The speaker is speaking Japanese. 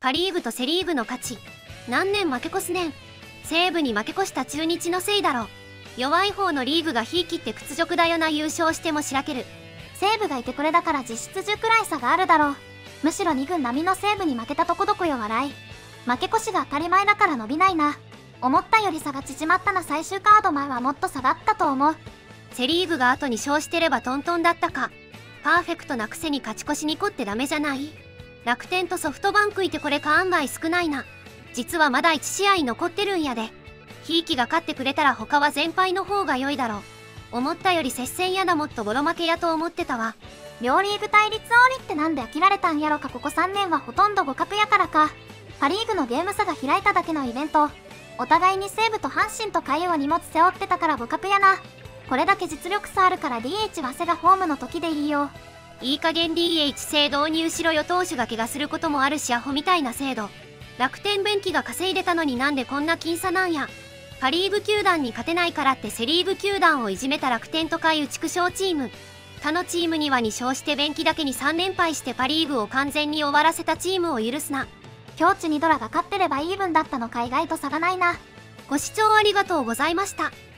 パリーグとセリーグの勝ち。何年負け越すねん。西武に負け越した中日のせいだろ。弱い方のリーグがひいきって屈辱だよな。優勝してもしらける。 西武がいてくれだから実質10くらい差があるだろう。むしろ2軍並みの西武に負けたとこどこよ笑い。負け越しが当たり前だから伸びないな。思ったより差が縮まったな。最終カード前はもっと差があったと思う。 セリーグが後に勝してればトントンだったか。パーフェクトなくせに勝ち越し2個ってダメじゃない？楽天とソフトバンクいてこれか案外少ないな。実はまだ1試合残ってるんやで。ひいきが勝ってくれたら他は全敗の方が良いだろう。思ったより接戦やだ。もっとボロ負けやと思ってたわ。 両リーグ対立王利ってなんで飽きられたんやろか。ここ3年はほとんど互角やからか。パリーグのゲーム差が開いただけのイベント。お互いに西武と阪神と海王荷物背負ってたから互角やな。これだけ実力差あるから DH は瀬がホームの時でいいよ。 いい加減 DH 制導入しろよ。投手が怪我することもあるしアホみたいな制度。楽天便器が稼いでたのになんでこんな僅差なんや。パリーグ球団に勝てないからってセリーグ球団をいじめた楽天と海打ち苦勝チーム。他のチームには2勝して便器だけに3連敗してパリーグを完全に終わらせたチームを許すな。 境地にドラが勝ってればイーブンだったのか。意外と差がないな。 ご視聴ありがとうございました。